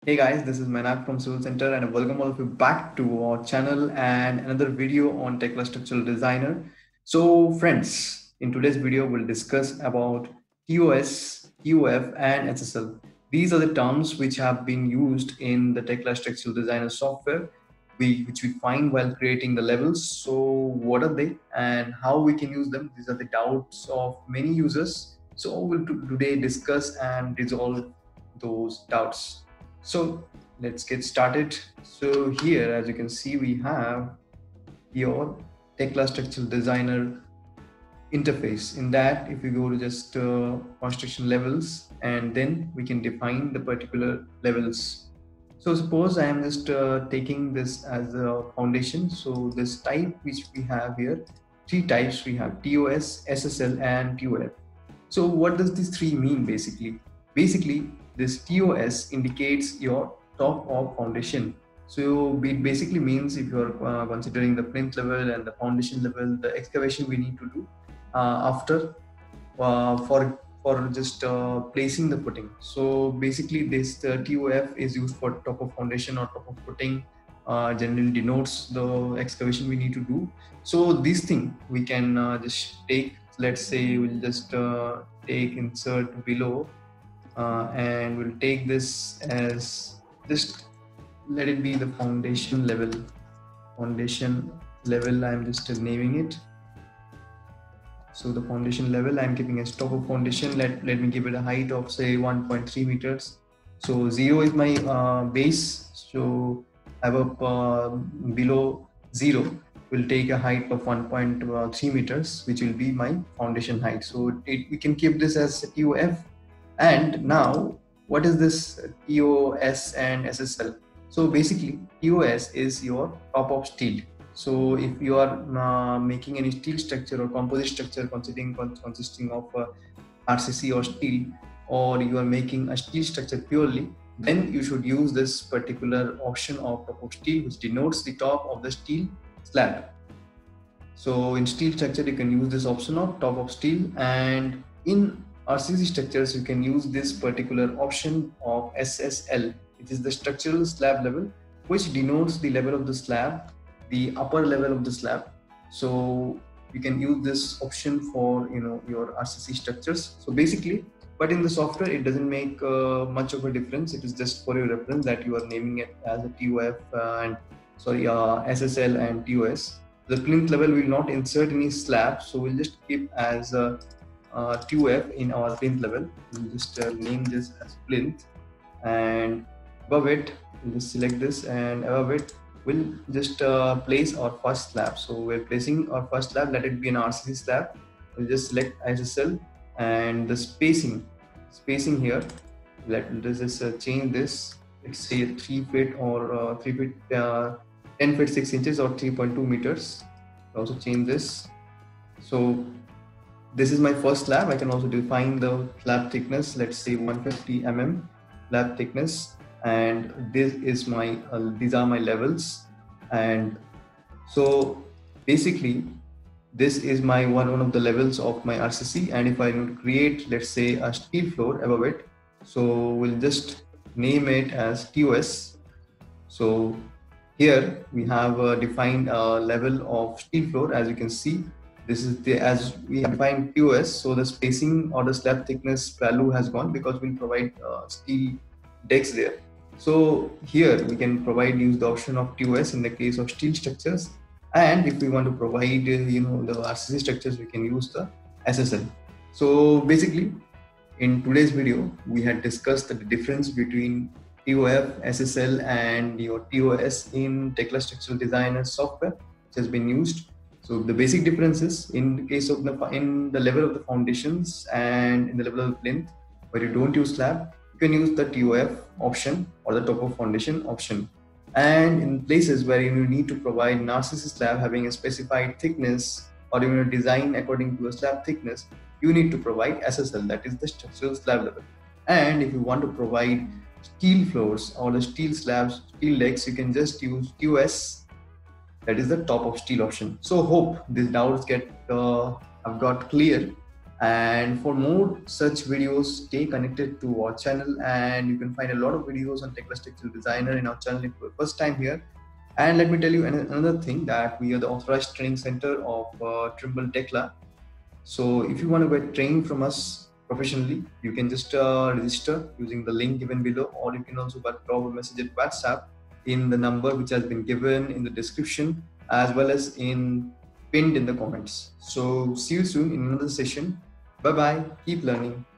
Hey guys, this is Manak from Civil Center and I welcome all of you back to our channel and another video on Tekla Structural Designer. So friends, in today's video we'll discuss about TOS, TOF and SSL. These are the terms which have been used in the Tekla Structural Designer software which we find while creating the levels. So what are they and how we can use them? These are the doubts of many users. So we'll today discuss and resolve those doubts. So let's get started. So here, as you can see, we have your Tekla Structural Designer interface. In that, if you go to just construction levels, and then we can define the particular levels. So suppose I am just taking this as a foundation. So this type which we have here, three types we have: TOS, SSL, and TOF. So what does these three mean basically? Basically, this TOS indicates your top of foundation. So it basically means if you are considering the plinth level and the foundation level, the excavation we need to do after for just placing the footing. So basically, this TOF is used for top of foundation or top of footing. Generally denotes the excavation we need to do. So this thing we can just take. Let's say we'll just take insert below and we'll take this as just let it be the foundation level. Foundation level, I'm just naming it. So the foundation level I'm keeping as top of foundation. Let me give it a height of say 1.3 meters. So 0 is my base. So above below 0 will take a height of 1.3 meters, which will be my foundation height. So we can keep this as TOF. And now, what is this TOS and SSL? So basically, TOS is your top of steel. So if you are making any steel structure or composite structure consisting of RCC or steel, or you are making a steel structure purely, then you should use this particular option of top of steel, which denotes the top of the steel slab. So in steel structure, you can use this option of top of steel, and in RCC structures, you can use this particular option of SSL, which is the structural slab level, which denotes the level of the slab, the upper level of the slab. So you can use this option for your RCC structures. So basically, but in the software it doesn't make much of a difference. It is just for your reference that you are naming it as a TOF and SSL and TOS. The plinth level will not insert any slab, so we'll just keep as a TOF in our plinth level. We'll just name this as plinth, and above it we'll just select this, and above it we'll just place our first slab. So we're placing our first slab, let it be an RCC slab. We'll just select SSL, and the spacing here, let's just change this. Let's say 3 feet or 3 feet 10 feet 6 inches or 3.2 meters. I'll also change this. So this is my first slab. I can also define the slab thickness. Let's say 150 mm slab thickness, and this is my these are my levels. And so basically, this is my one of the levels of my RCC. And if I want to create, let's say, a steel floor above it, so we'll just name it as TOS. So here we have defined a level of steel floor. As you can see, this is as we have defined TOS. So the spacing or the slab thickness value has gone because we'll provide steel decks there. So here we can use the option of TOS in the case of steel structures, and if we want to provide the RCC structures, we can use the SSL. So basically, in today's video we had discussed the difference between TOF, SSL, and your TOS in Tekla Structural Designer software which has been used. So the basic differences in the case of in the level of the foundations and in the level of the plinth, where you don't use slab, you can use the TOF option or the top of foundation option. And in places where you need to provide an RCC slab having a specified thickness, or you design according to a slab thickness, you need to provide SSL, that is the structural slab level. And if you want to provide steel floors or the steel slabs, steel decks, you can just use TOS, that is the top of steel option. So hope these doubts have got clear, And for more such videos, stay connected to our channel, and you can find a lot of videos on Tekla Structural Designer in our channel if you're first time here. And let me tell you another thing, that we are the authorized training center of Trimble Tekla. So if you want to get training from us professionally, you can just register using the link given below, or you can also drop a message at WhatsApp in the number which has been given in the description, as well as pinned in the comments. So see you soon in another session. Bye bye. Keep learning.